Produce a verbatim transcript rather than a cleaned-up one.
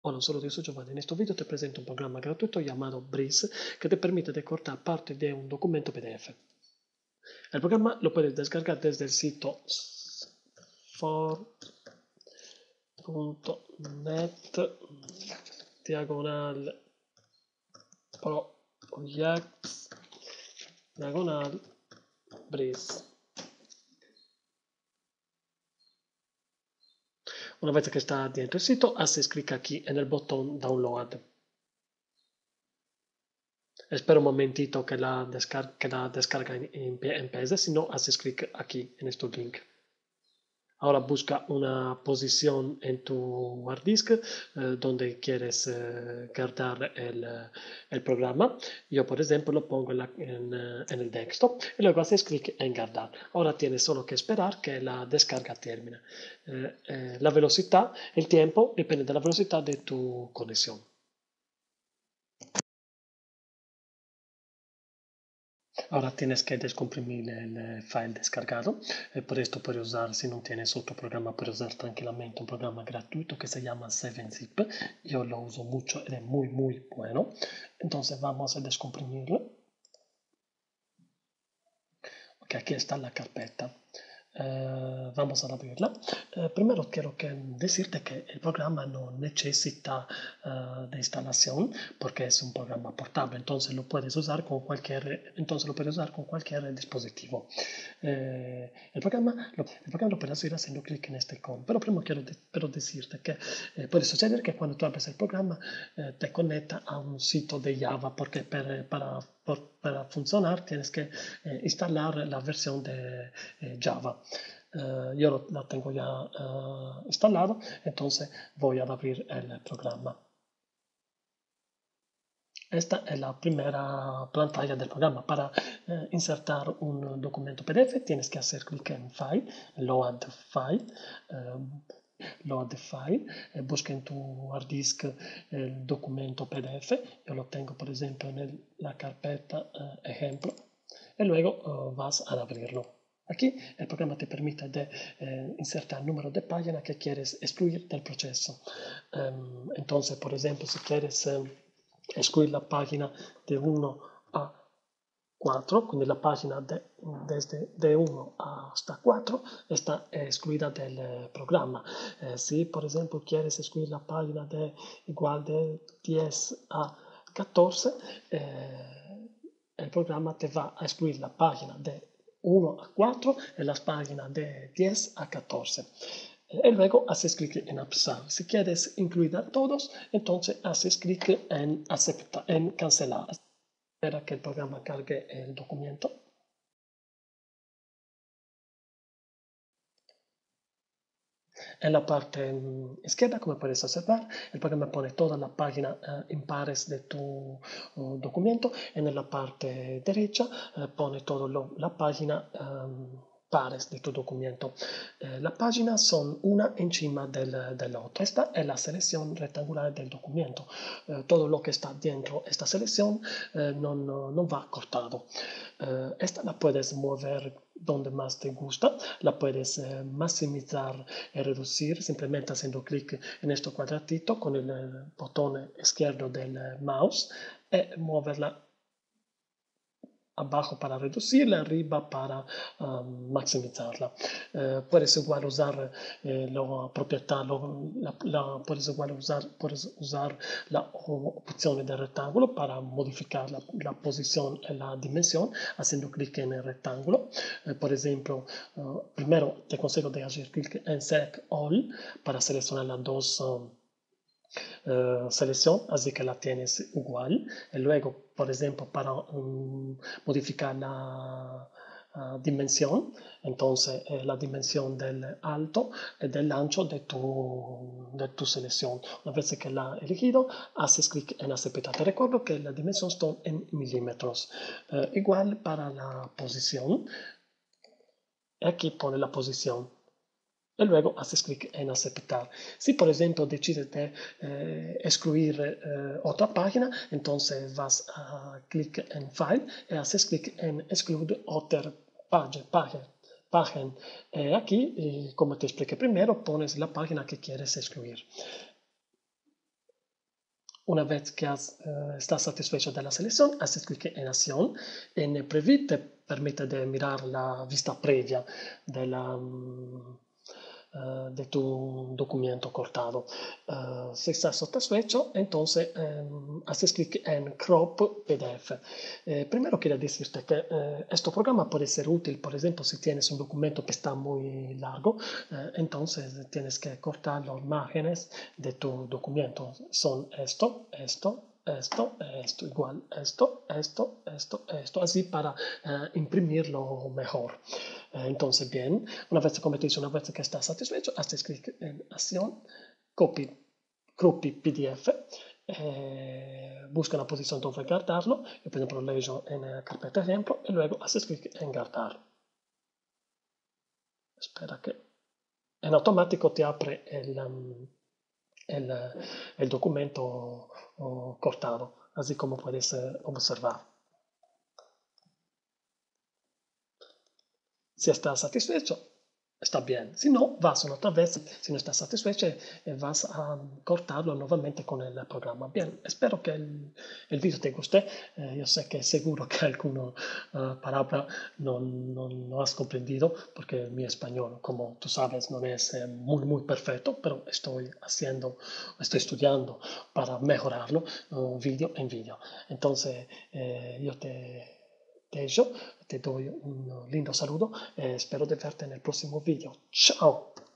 Hola, solo soy Giovanni. En este video te presento un programa gratuito llamado Breeze que te permite de cortar parte de un documento P D F. El programa lo puedes descargar desde el sitio for punto net diagonal projects diagonal Breeze. Una vez que está dentro el sitio, haces clic aquí en el botón Download. Espera un momentito que la descarga, que la descarga empiece, si no, haces clic aquí en este link. Ahora busca una posición en tu hard disk eh, donde quieres eh, guardar el, el, programa. Yo, por ejemplo, lo pongo en, la, en, en, el desktop y luego haces clic en guardar. Ahora tienes solo que esperar que la descarga termine. Eh, eh, la velocidad, el tiempo, depende de la velocidad de tu conexión. Ahora tienes que descomprimir el file descargado. Eh, por esto puedes usar, si no tienes otro programa, puedes usar tranquilamente un programa gratuito que se llama seven zip. Yo lo uso mucho, es muy, muy bueno. Entonces vamos a descomprimirlo. Ok, aquí está la carpeta. Uh, vamos a abrirla. Uh, primero quiero que decirte que el programa no necesita uh, de instalación porque es un programa portable, entonces lo puedes usar con cualquier, entonces lo puedes usar con cualquier dispositivo. Uh, el, programa, lo, el programa lo puedes ir haciendo clic en este icono, pero primero quiero de, pero decirte que eh, puede suceder que cuando tú abres el programa eh, te conecta a un sitio de Java porque per, para, por, para funcionar tienes que eh, instalar la versión de eh, Java. Uh, yo lo, la tengo ya uh, instalado, entonces voy a abrir el programa. Esta es la primera pantalla del programa. Para eh, insertar un documento P D F tienes que hacer clic en File, Load File, eh, Load File, eh, busca en tu hard disk el documento P D F. Yo lo tengo, por ejemplo, en el, la carpeta eh, ejemplo, y luego eh, vas a abrirlo. Aquí el programa te permite de, eh, insertar el número de página que quieres excluir del proceso. Um, entonces, por ejemplo, si quieres eh, excluir la página de uno a cuatro, quindi la página de, desde de uno hasta cuatro está excluida del eh, programa. Eh, si, por ejemplo, quieres excluir la página de igual de diez a catorce, eh, el programa te va a excluir la página de uno a cuatro y las páginas de diez a catorce. Y luego haces clic en aceptar. Si quieres incluir a todos, entonces haces clic en aceptar, en cancelar. Espera que el programa cargue el documento. En la parte izquierda, como puedes observar, el programa pone toda la página uh, impares de tu uh, documento. En la parte derecha uh, pone toda la página um, pares de tu documento. Eh, las páginas son una encima del, del otro. Esta es la selección rectangular del documento. Eh, todo lo que está dentro esta selección eh, no, no, no va cortado. Eh, esta la puedes mover donde más te gusta, la puedes eh, maximizar y reducir simplemente haciendo clic en este cuadratito con el, el botón izquierdo del mouse y moverla abajo para reducirla, arriba para um, maximizarla. Eh, puedes igual usar eh, la propiedad, lo, la, la, puedes igual usar, puedes usar la opción de rectángulo para modificar la, la posición y la dimensión haciendo clic en el rectángulo. Eh, por ejemplo, uh, primero te aconsejo de hacer clic en Select All para seleccionar las dos um, Uh, selección, así que la tienes igual. Y luego, por ejemplo, para um, modificar la uh, dimensión, entonces eh, la dimensión del alto y del ancho de tu, de tu selección. Una vez que la has elegido, haces clic en aceptar. Te recuerdo que la dimensión está en milímetros. Uh, igual para la posición. Aquí pone la posición. Y luego haces clic en aceptar. Si por ejemplo decides de eh, excluir eh, otra página, entonces vas a clic en File y haces clic en Exclude Other Page, page, Página. Eh, aquí, eh, como te expliqué primero, pones la página que quieres excluir. Una vez que has, eh, estás satisfecho de la selección, haces clic en acción. En Preview te permite de mirar la vista previa de, la, mm, eh, de tu documento cortado. Eh, si estás satisfecho, entonces eh, haces clic en Crop P D F. Eh, primero quiero decirte que eh, este programa puede ser útil, por ejemplo, si tienes un documento que está muy largo, eh, entonces tienes que cortar las imágenes de tu documento. Son esto, esto, esto, esto, igual, esto, esto, esto, esto, así para eh, imprimirlo mejor. Eh, entonces, bien, una vez que dice, una vez que estás satisfecho, haces clic en acción, copy, copy P D F, eh, busca una posición donde guardarlo, yo por ejemplo lo leyo en la carpeta ejemplo, y luego haces clic en guardar. Espera que en automático te abre el, um, el, el documento uh, cortado, así como puedes uh, observar. Si estás satisfecho, está bien. Si no, vas una otra vez. Si no estás satisfecho, eh, vas a cortarlo nuevamente con el programa. Bien, espero que el, el video te guste. Eh, yo sé que seguro que alguna uh, palabra no, no, no, has comprendido, porque mi español, como tú sabes, no es eh, muy, muy perfecto, pero estoy haciendo, estoy estudiando para mejorarlo uh, video en video. Entonces, eh, yo te... De ello, te doy un lindo saludo e spero di vederti nel prossimo video. Ciao!